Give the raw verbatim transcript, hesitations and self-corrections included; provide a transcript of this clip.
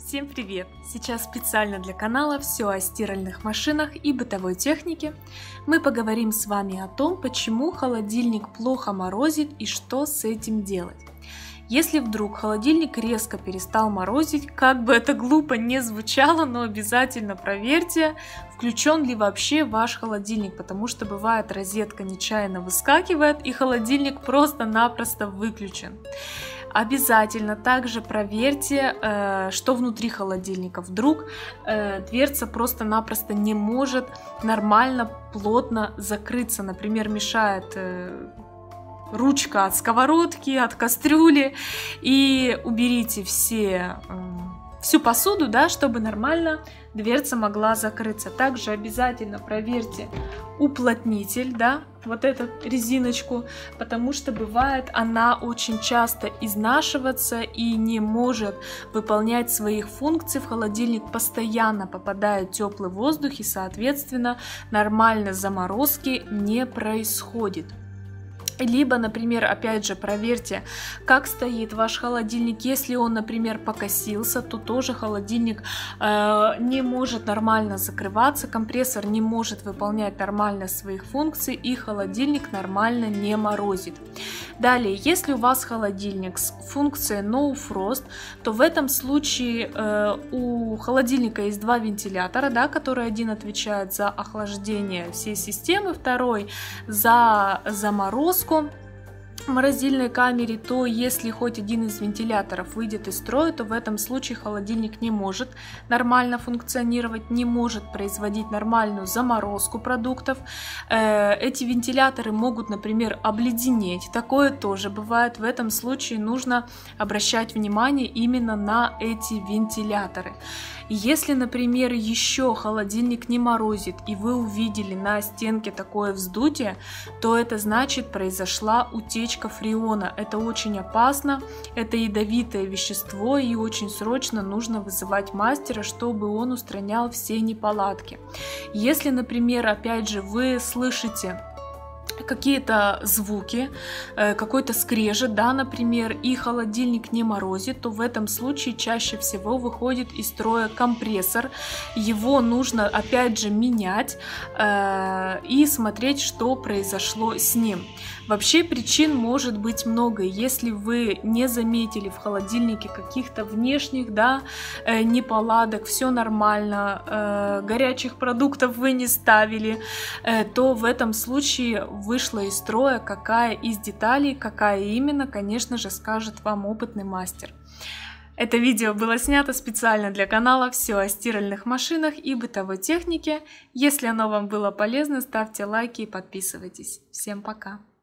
Всем привет! Сейчас специально для канала все о стиральных машинах и бытовой технике. Мы поговорим с вами о том, почему холодильник плохо морозит и что с этим делать. Если вдруг холодильник резко перестал морозить, как бы это глупо не звучало, но обязательно проверьте, включен ли вообще ваш холодильник, потому что бывает, розетка нечаянно выскакивает и холодильник просто-напросто выключен. Обязательно также проверьте, э, что внутри холодильника. Вдруг э, дверца просто-напросто не может нормально, плотно закрыться. Например, мешает э, ручка от сковородки, от кастрюли. И уберите все, э, всю посуду, да, чтобы нормально дверца могла закрыться. Также обязательно проверьте уплотнитель, да, вот эту резиночку, потому что бывает она очень часто изнашивается и не может выполнять своих функций. В холодильник постоянно попадает теплый воздух и, соответственно, нормально заморозки не происходит. Либо, например, опять же, проверьте, как стоит ваш холодильник. Если он, например, покосился, то тоже холодильник э, не может нормально закрываться, компрессор не может выполнять нормально своих функций и холодильник нормально не морозит. Далее, если у вас холодильник с функцией No Frost, то в этом случае э, у холодильника есть два вентилятора, да, которые один отвечает за охлаждение всей системы, второй за заморозку. В морозильной камере, то если хоть один из вентиляторов выйдет из строя, то в этом случае холодильник не может нормально функционировать, не может производить нормальную заморозку продуктов. Эти вентиляторы могут, например, обледенеть. Такое тоже бывает. В этом случае нужно обращать внимание именно на эти вентиляторы. Если, например, еще холодильник не морозит, и вы увидели на стенке такое вздутие, то это значит, произошла утечка фреона. Это очень опасно, это ядовитое вещество, и очень срочно нужно вызывать мастера, чтобы он устранял все неполадки. Если, например, опять же, вы слышите какие-то звуки, какой-то скрежет, да, например, и холодильник не морозит, то в этом случае чаще всего выходит из строя компрессор. Его нужно опять же менять э, и смотреть, что произошло с ним. Вообще причин может быть много. Если вы не заметили в холодильнике каких-то внешних, да, э, неполадок, все нормально, э, горячих продуктов вы не ставили, э, то в этом случае вышла из строя какая из деталей, какая именно, конечно же, скажет вам опытный мастер. Это видео было снято специально для канала «Все о стиральных машинах и бытовой технике». Если оно вам было полезно, ставьте лайки и подписывайтесь. Всем пока!